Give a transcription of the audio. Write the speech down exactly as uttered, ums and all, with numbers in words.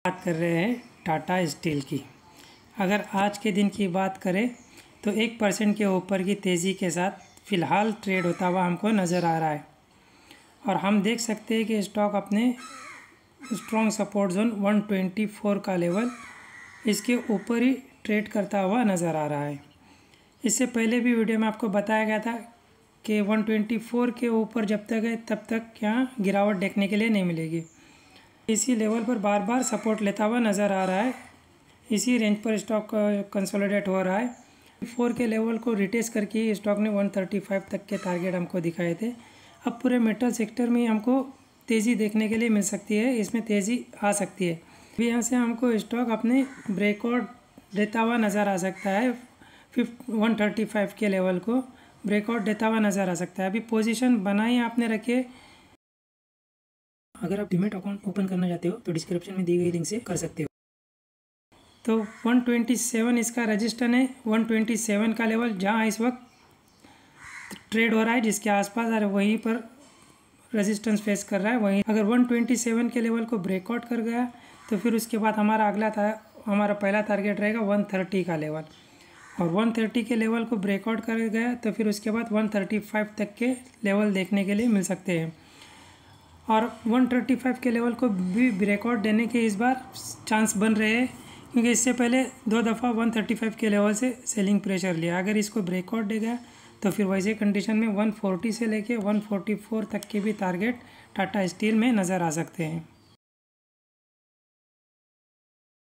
बात कर रहे हैं टाटा स्टील की। अगर आज के दिन की बात करें तो एक परसेंट के ऊपर की तेज़ी के साथ फ़िलहाल ट्रेड होता हुआ हमको नज़र आ रहा है और हम देख सकते हैं कि स्टॉक अपने स्ट्रॉन्ग सपोर्ट जोन एक सौ चौबीस का लेवल इसके ऊपर ही ट्रेड करता हुआ नज़र आ रहा है। इससे पहले भी वीडियो में आपको बताया गया था कि एक सौ चौबीस के ऊपर जब तक है तब तक यहाँ गिरावट देखने के लिए नहीं मिलेगी। इसी लेवल पर बार बार सपोर्ट लेता हुआ नज़र आ रहा है। इसी रेंज पर स्टॉक कंसोलिडेट हो रहा है। फोर के लेवल को रिटेस्ट करके स्टॉक ने एक सौ पैंतीस तक के टारगेट हमको दिखाए थे। अब पूरे मेटल सेक्टर में हमको तेज़ी देखने के लिए मिल सकती है, इसमें तेज़ी आ सकती है। अभी यहाँ से हमको स्टॉक अपने ब्रेकआउट देता हुआ नज़र आ सकता है। फिफ्थ वन थर्टी फाइव के लेवल को ब्रेकआउट देता हुआ नज़र आ सकता है। अभी पोजीशन बनाई आपने रखे। अगर आप डीमैट अकाउंट ओपन करना चाहते हो तो डिस्क्रिप्शन में दी गई लिंक से कर सकते हो। तो एक सौ सत्ताईस इसका रजिस्टर है, एक सौ सत्ताईस का लेवल जहां इस वक्त ट्रेड हो रहा है, जिसके आसपास अरे वहीं पर रेजिस्टेंस फेस कर रहा है। वहीं अगर एक सौ सत्ताईस के लेवल को ब्रेकआउट कर गया तो फिर उसके बाद हमारा अगला था हमारा पहला टारगेट रहेगा एक सौ तीस का लेवल, और एक सौ तीस के लेवल को ब्रेकआउट कर गया तो फिर उसके बाद एक सौ पैंतीस तक के लेवल देखने के लिए मिल सकते हैं। और एक सौ पैंतीस के लेवल को भी ब्रेकआउट देने के इस बार चांस बन रहे हैं, क्योंकि इससे पहले दो दफ़ा एक सौ पैंतीस के लेवल से सेलिंग प्रेशर लिया। अगर इसको ब्रेकआउट देगा तो फिर वैसे कंडीशन में एक सौ चालीस से लेके एक सौ चौवालीस तक के भी टारगेट टाटा स्टील में नज़र आ सकते हैं।